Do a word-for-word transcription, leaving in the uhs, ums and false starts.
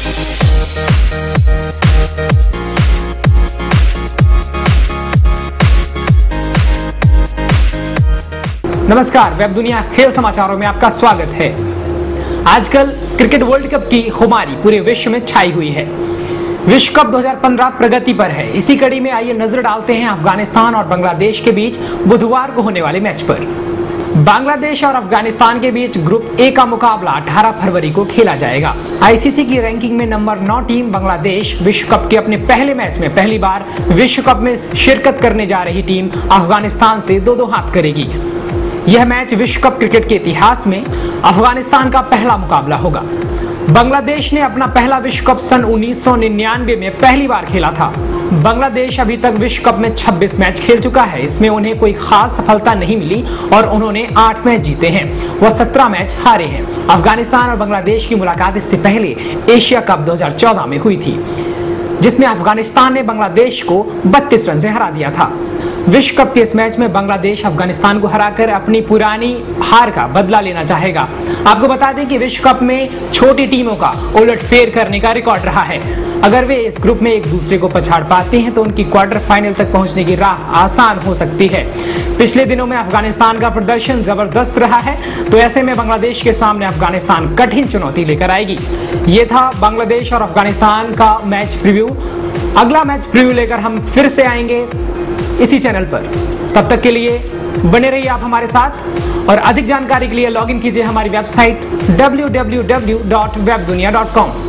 नमस्कार, वेब दुनिया खेल समाचारों में आपका स्वागत है। आजकल क्रिकेट वर्ल्ड कप की खुमारी पूरे विश्व में छाई हुई है। विश्व कप दो हज़ार पंद्रह प्रगति पर है। इसी कड़ी में आइए नजर डालते हैं अफगानिस्तान और बांग्लादेश के बीच बुधवार को होने वाले मैच पर। बांग्लादेश और अफगानिस्तान के बीच ग्रुप ए का मुकाबला अठारह फरवरी को खेला जाएगा। आईसीसी की रैंकिंग में नंबर नौ टीम बांग्लादेश विश्व कप के अपने पहले मैच में पहली बार विश्व कप में शिरकत करने जा रही टीम अफगानिस्तान से दो दो हाथ करेगी। यह मैच विश्व कप क्रिकेट के इतिहास में अफगानिस्तान का पहला मुकाबला होगा। बांग्लादेश ने अपना पहला विश्व कप सन उन्नीस सौ निन्यानवे में पहली बार खेला था। बांग्लादेश अभी तक विश्व कप में छब्बीस मैच खेल चुका है। इसमें उन्हें कोई खास सफलता नहीं मिली और उन्होंने आठ मैच जीते हैं। वह सत्रह मैच हारे हैं। अफगानिस्तान और बांग्लादेश की मुलाकात इससे पहले एशिया कप दो हज़ार चौदह में हुई थी, जिसमें अफगानिस्तान ने बांग्लादेश को बत्तीस रन से हरा दिया था। विश्व कप के इस मैच में बांग्लादेश अफगानिस्तान को हराकर अपनी पुरानी हार का बदला लेना चाहेगा। आपको बता दें कि विश्व कप में छोटी टीमों का उलटफेर करने का रिकॉर्ड रहा है। अगर वे इस ग्रुप में एक दूसरे को पछाड़ पाते हैं तो उनकी क्वार्टर फाइनल तक पहुंचने की राह आसान हो सकती है। पिछले दिनों में अफगानिस्तान का प्रदर्शन जबरदस्त रहा है, तो ऐसे में बांग्लादेश के सामने अफगानिस्तान कठिन चुनौती लेकर आएगी। ये था बांग्लादेश और अफगानिस्तान का मैच प्रीव्यू। अगला मैच प्रीव्यू लेकर हम फिर से आएंगे इसी चैनल पर। तब तक के लिए बने रहिए आप हमारे साथ और अधिक जानकारी के लिए लॉगिन कीजिए हमारी website W W W dot Webdunia dot com.